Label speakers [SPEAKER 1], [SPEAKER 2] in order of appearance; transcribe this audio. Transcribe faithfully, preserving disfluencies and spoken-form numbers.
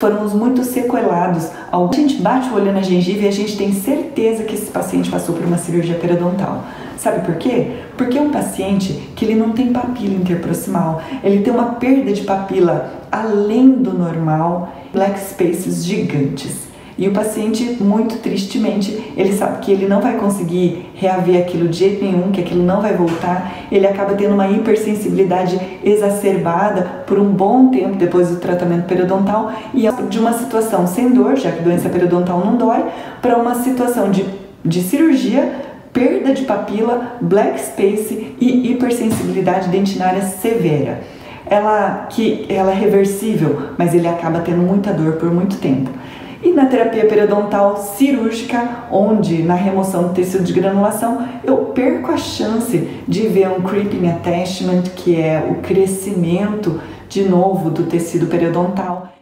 [SPEAKER 1] foram os muito sequelados. A gente bate o olho na gengiva e a gente tem certeza que esse paciente passou por uma cirurgia periodontal. Sabe por quê? Porque é um paciente que ele não tem papila interproximal, ele tem uma perda de papila além do normal, black spaces gigantes. E o paciente, muito tristemente, ele sabe que ele não vai conseguir reaver aquilo de jeito nenhum, que aquilo não vai voltar, ele acaba tendo uma hipersensibilidade exacerbada por um bom tempo depois do tratamento periodontal e de uma situação sem dor, já que doença periodontal não dói, para uma situação de, de cirurgia, perda de papila, black space e hipersensibilidade dentinária severa. Ela, que, ela é reversível, mas ele acaba tendo muita dor por muito tempo. E na terapia periodontal cirúrgica, onde na remoção do tecido de granulação eu perco a chance de ver um creeping attachment, que é o crescimento de novo do tecido periodontal.